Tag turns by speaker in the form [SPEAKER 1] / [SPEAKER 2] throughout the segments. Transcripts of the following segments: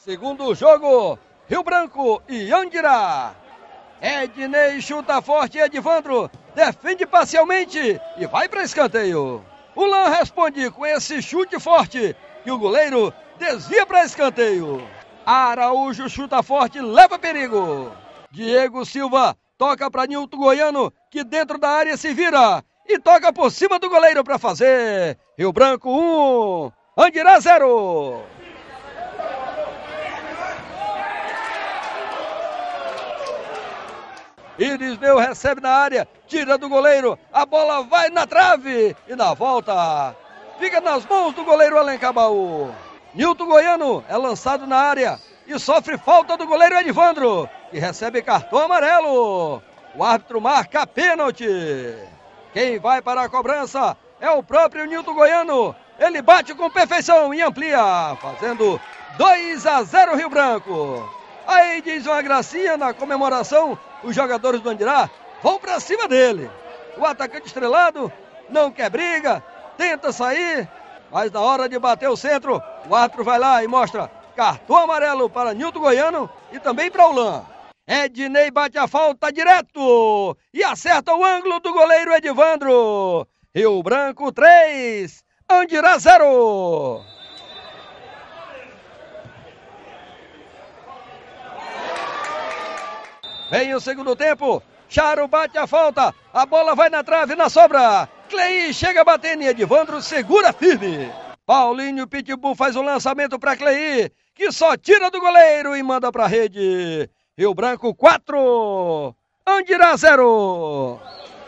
[SPEAKER 1] Segundo jogo, Rio Branco e Andirá. Ednei chuta forte, Edivandro defende parcialmente e vai para escanteio. O Lan responde com esse chute forte que o goleiro desvia para escanteio. Araújo chuta forte, leva perigo. Diego Silva toca para Nilton Goiano, que dentro da área se vira e toca por cima do goleiro para fazer. Rio Branco 1, Andirá 0. Irisneu recebe na área, tira do goleiro, a bola vai na trave e na volta fica nas mãos do goleiro Alencabaú. Nilton Goiano é lançado na área e sofre falta do goleiro Edivandro, que recebe cartão amarelo. O árbitro marca pênalti. Quem vai para a cobrança é o próprio Nilton Goiano. Ele bate com perfeição e amplia, fazendo 2-0 Rio Branco. Aí diz uma gracinha na comemoração, os jogadores do Andirá vão para cima dele. O atacante estrelado não quer briga, tenta sair, mas na hora de bater o centro, o árbitro vai lá e mostra cartão amarelo para Nilton Goiano e também para o Lan. Ednei bate a falta direto e acerta o ângulo do goleiro Edivandro. Rio Branco 3, Andirá 0. Vem o segundo tempo, Charo bate a falta, a bola vai na trave, na sobra. Clei chega batendo e Edivandro segura firme. Paulinho Pitbull faz o lançamento para Clei, que só tira do goleiro e manda para a rede. Rio Branco 4, Andirá 0.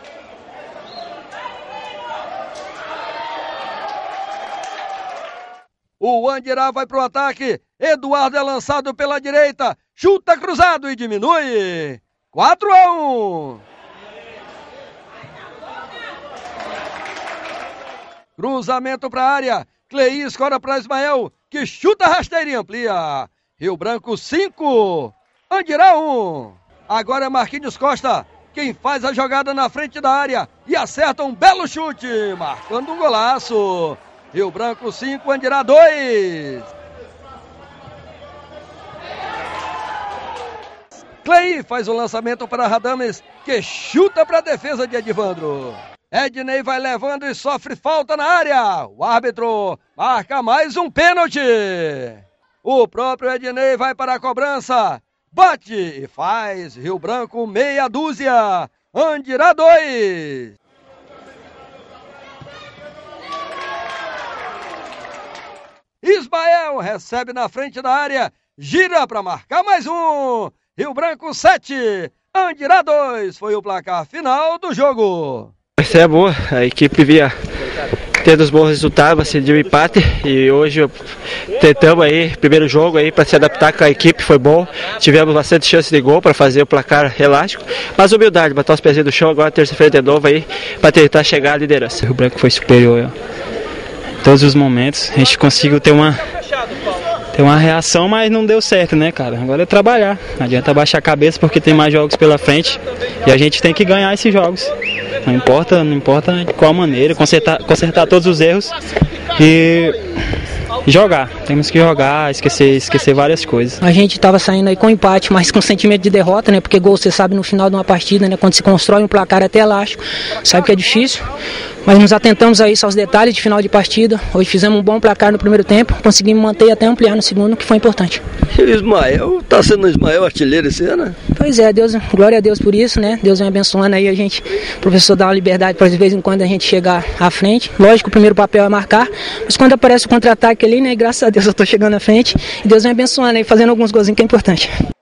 [SPEAKER 1] O Andirá vai para o ataque, Eduardo é lançado pela direita, chuta cruzado e diminui. 4-1. Cruzamento para a área, Clei escora para Ismael, que chuta rasteira e amplia. Rio Branco 5, Andirá 1. Agora é Marquinhos Costa quem faz a jogada na frente da área e acerta um belo chute, marcando um golaço. Rio Branco 5, Andirá 2. Clei faz o lançamento para Radames, que chuta para a defesa de Edivandro. Ednei vai levando e sofre falta na área. O árbitro marca mais um pênalti. O próprio Ednei vai para a cobrança. Bate e faz. Rio Branco meia dúzia. Andirá 2. Ismael recebe na frente da área. Gira para marcar mais um. Rio Branco 7, Andirá 2. Foi o placar final do jogo.
[SPEAKER 2] Essa é boa, a equipe via tendo os bons resultados, assim, de um empate, e hoje tentamos aí, primeiro jogo aí, para se adaptar com a equipe, foi bom, tivemos bastante chance de gol para fazer o placar elástico, mas humildade, botar os pezinhos no chão agora, terça-feira de novo aí, para tentar chegar à liderança. O Branco foi superior em todos os momentos, a gente conseguiu ter uma reação, mas não deu certo, né, cara? Agora é trabalhar, não adianta baixar a cabeça porque tem mais jogos pela frente e a gente tem que ganhar esses jogos. Não importa de qual maneira, consertar todos os erros e jogar. Temos que jogar, esquecer várias coisas.
[SPEAKER 3] A gente estava saindo aí com empate, mas com sentimento de derrota, né? Porque gol, você sabe, no final de uma partida, né? Quando se constrói um placar até elástico, sabe que é difícil. Mas nos atentamos aí aos detalhes de final de partida. Hoje fizemos um bom placar no primeiro tempo, conseguimos manter e até ampliar no segundo, que foi importante.
[SPEAKER 1] E o Ismael, tá sendo o Ismael artilheiro esse ano, né?
[SPEAKER 3] Pois é, glória a Deus por isso, né? Deus vem abençoando aí a gente, o professor dá uma liberdade para de vez em quando a gente chegar à frente. Lógico, o primeiro papel é marcar, mas quando aparece o contra-ataque ali, né? Graças a Deus eu tô chegando à frente e Deus vem abençoando aí, fazendo alguns golzinhos que é importante.